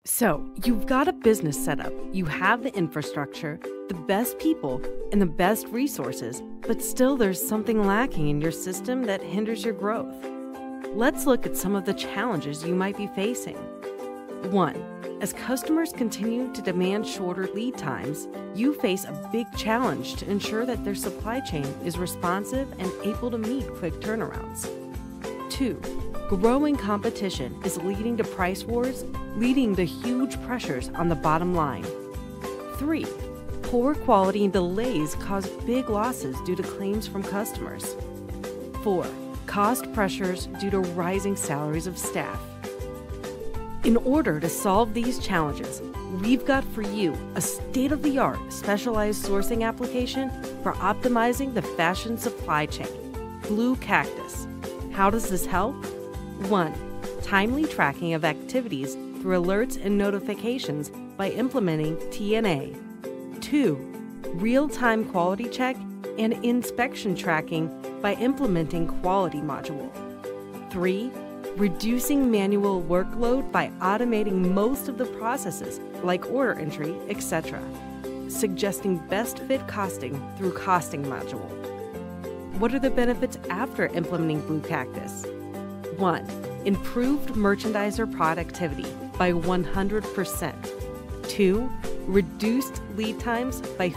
So, you've got a business set up, you have the infrastructure, the best people, and the best resources, but still there's something lacking in your system that hinders your growth. Let's look at some of the challenges you might be facing. 1. As customers continue to demand shorter lead times, you face a big challenge to ensure that their supply chain is responsive and able to meet quick turnarounds. 2. Growing competition is leading to price wars, leading to huge pressures on the bottom line. 3. Poor quality and delays cause big losses due to claims from customers. 4. Cost pressures due to rising salaries of staff. In order to solve these challenges, we've got for you a state-of-the-art specialized sourcing application for optimizing the fashion supply chain, Blue Cactus. How does this help? 1. Timely tracking of activities through alerts and notifications by implementing TNA. 2. Real-time quality check and inspection tracking by implementing Quality Module. 3. Reducing manual workload by automating most of the processes like order entry, etc. Suggesting best fit costing through Costing Module. What are the benefits after implementing Blue Cactus? 1. Improved merchandiser productivity by 100%. 2. Reduced lead times by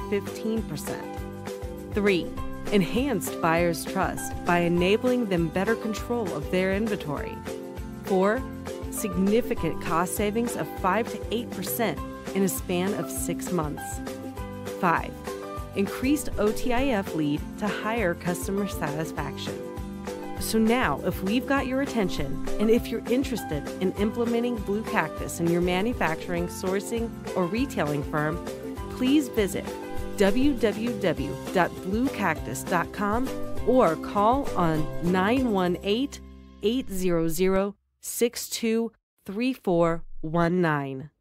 15%. 3. Enhanced buyers' trust by enabling them better control of their inventory. 4. Significant cost savings of 5 to 8% in a span of 6 months. 5. Increased OTIF lead to higher customer satisfaction. So now, if we've got your attention, and if you're interested in implementing Blue Cactus in your manufacturing, sourcing, or retailing firm, please visit www.bluecactus.com or call on 918-800-623419.